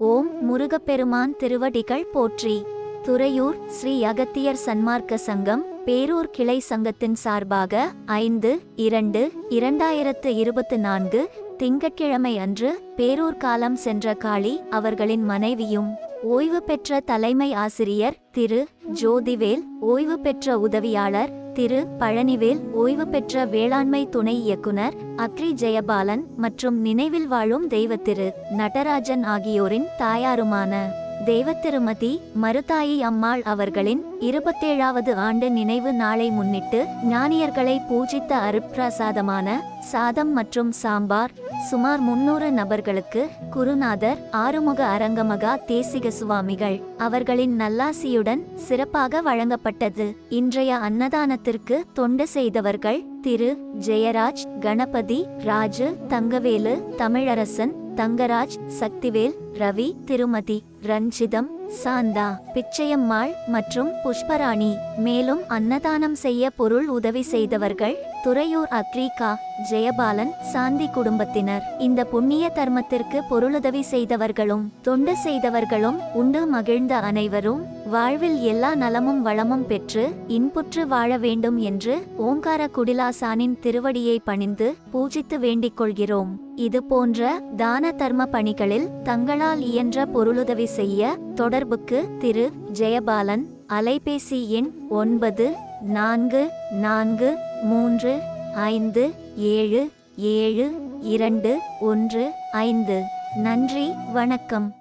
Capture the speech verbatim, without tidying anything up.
ஓம் முருகப்பெருமான் திருவடிகள் போற்றி. துறையூர் ஸ்ரீ அகத்தியர் சன்மார்க்க சங்கம் பேரூர் கிளை சங்கத்தின் சார்பாக ஐந்து இரண்டு இரண்டாயிரத்து இருபத்து நான்கு திங்கட்கிழமை அன்று பேரூர் காலம் சென்ற காளி அவர்களின் மனைவியும் ஓய்வு பெற்ற தலைமை ஆசிரியர் திரு ஜோதிவேல், ஓய்வு பெற்ற உதவியாளர் திரு பழனிவேல், ஓய்வு பெற்ற வேளாண்மை துணை இயக்குனர் அக்ரி ஜெயபாலன் மற்றும் நினைவில் வாழும் தெய்வத்திரு நடராஜன் ஆகியோரின் தாயாருமான தெய்வத்திருமதி மருதாயி அம்மாள் அவர்களின் இருபத்தேழாவது ஆண்டு நினைவு நாளை முன்னிட்டு ஞானியர்களை பூஜித்த அருட்பிரசாதமான சாதம் மற்றும் சாம்பார் சுமார் முன்னூறு நபர்களுக்கு குருநாதர் ஆறுமுக அரங்கமகா தேசிக சுவாமிகள் அவர்களின் நல்லாசியுடன் சிறப்பாக வழங்கப்பட்டது. இன்றைய அன்னதானத்திற்கு தொண்டு செய்தவர்கள் திரு ஜெயராஜ், கணபதி, ராஜு, தங்கவேலு, தமிழரசன், தங்கராஜ், சக்திவேல், ரவி, திருமதி ரஞ்சிதம், சாந்தா, பிச்சையம்மாள் மற்றும் புஷ்பராணி. மேலும் அன்னதானம் செய்ய பொருள் உதவி செய்தவர்கள் துறையூர் அக்ரிகா ஜெயபாலன், சாந்தி குடும்பத்தினர். இந்த புண்ணிய தர்மத்திற்கு பொருளுதவி செய்தவர்களும் தொண்டு செய்தவர்களும் உண்டு மகிழ்ந்த அனைவரும் வாழ்வில் எல்லா நலமும் வளமும் பெற்று இன்புற்று வாழ வேண்டும் என்று ஓங்கார குடிலாசானின் திருவடியை பணிந்து பூஜித்து வேண்டிக் கொள்கிறோம். இது போன்ற தான தர்ம பணிகளில் தங்களால் இயன்ற பொருளுதவி செய்ய தொடர்புக்கு திரு ஜெயபாலன், அலைபேசி எண் ஒன்பது நான்கு நான்கு மூன்று ஐந்து ஏழு ஏழு இரண்டு ஒன்று ஐந்து. நன்றி, வணக்கம்.